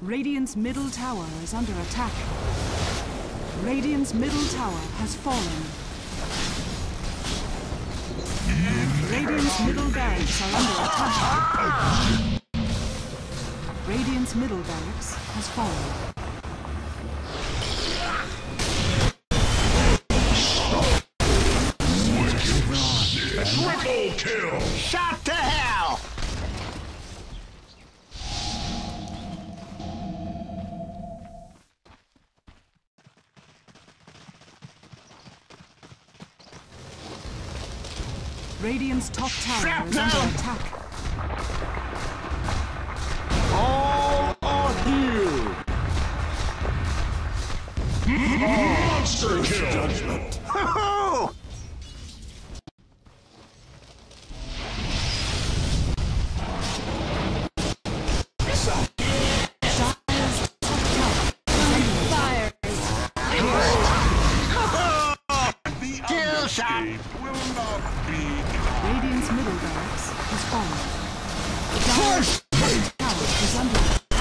Radiant's middle tower is under attack. Radiant's middle tower has fallen. Radiant's middle barracks are under attack. Radiant's middle barracks has fallen. Triple kill! Shot to hell! Radiant's top tower is under attack. All on you! Monster kill! Judgment! Ho-ho! Kill shot! Radiant's middle barracks has fallen. Dire's tower is under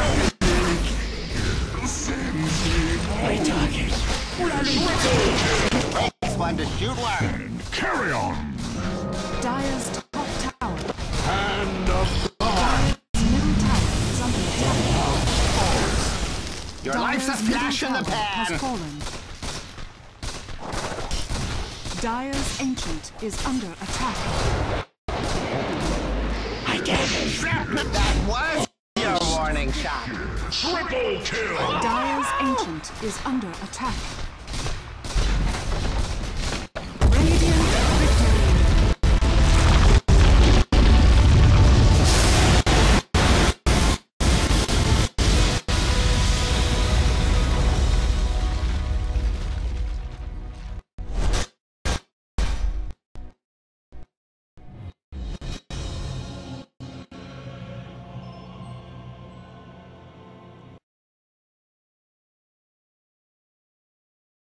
Fun to shoot one! Carry on! Dire's top tower. Hand of God! Dire's middle tower is under attack. Your life's a Dire's middle flash in the tower has pan! fallen. Dire's ancient is under attack. I get shrapnel! That was your warning shot! Triple kill! Dire's ancient is under attack.